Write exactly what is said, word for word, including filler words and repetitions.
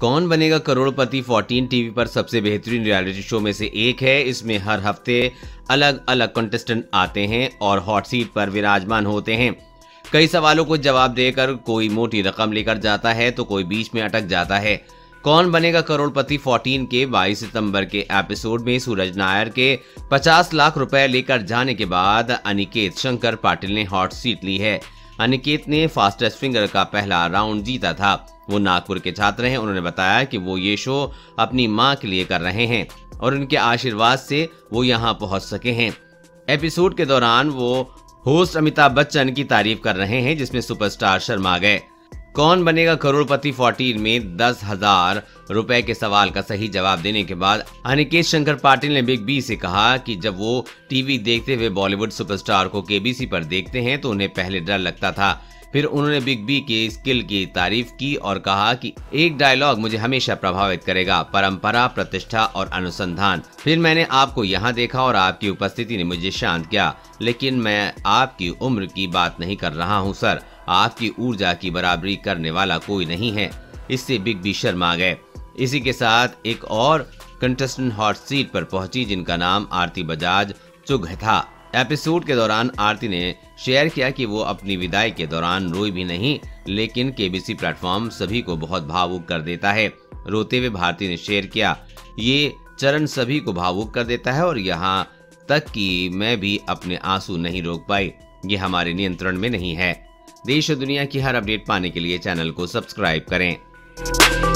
कौन बनेगा करोड़पति चौदह टीवी पर सबसे बेहतरीन रियलिटी शो में से एक है। इसमें हर हफ्ते अलग अलग कंटेस्टेंट आते हैं और हॉट सीट पर विराजमान होते हैं। कई सवालों को जवाब देकर कोई मोटी रकम लेकर जाता है तो कोई बीच में अटक जाता है। कौन बनेगा करोड़पति चौदह के बाईस सितंबर के एपिसोड में सूरज नायर के पचास लाख रुपए लेकर जाने के बाद अनिकेत शंकर पाटिल ने हॉट सीट ली है। अनिकेत ने फास्टेस्ट फिंगर का पहला राउंड जीता था। वो नागपुर के छात्र हैं। उन्होंने बताया कि वो ये शो अपनी मां के लिए कर रहे हैं और उनके आशीर्वाद से वो यहाँ पहुंच सके हैं। एपिसोड के दौरान वो होस्ट अमिताभ बच्चन की तारीफ कर रहे हैं, जिसमें सुपरस्टार शर्मा गए। कौन बनेगा करोड़पति चौदह में दस हजार रुपए के सवाल का सही जवाब देने के बाद अनिकेत शंकर पाटिल ने बिग बी से कहा कि जब वो टीवी देखते हुए बॉलीवुड सुपरस्टार को केबीसी पर देखते हैं तो उन्हें पहले डर लगता था। फिर उन्होंने बिग बी के स्किल की तारीफ की और कहा कि एक डायलॉग मुझे हमेशा प्रभावित करेगा, परंपरा, प्रतिष्ठा और अनुसंधान। फिर मैंने आपको यहाँ देखा और आपकी उपस्थिति ने मुझे शांत किया, लेकिन मैं आपकी उम्र की बात नहीं कर रहा हूँ सर। आपकी ऊर्जा की बराबरी करने वाला कोई नहीं है। इससे बिग बी शर्मा गए। इसी के साथ एक और कंटेस्टेंट हॉट सीट पर पहुंची, जिनका नाम आरती बजाज चुग था। एपिसोड के दौरान आरती ने शेयर किया कि वो अपनी विदाई के दौरान रोई भी नहीं, लेकिन केबीसी प्लेटफॉर्म सभी को बहुत भावुक कर देता है। रोते हुए भारती ने शेयर किया, ये चरण सभी को भावुक कर देता है और यहाँ तक कि मैं भी अपने आंसू नहीं रोक पाई। ये हमारे नियंत्रण में नहीं है। देश और दुनिया की हर अपडेट पाने के लिए चैनल को सब्सक्राइब करें।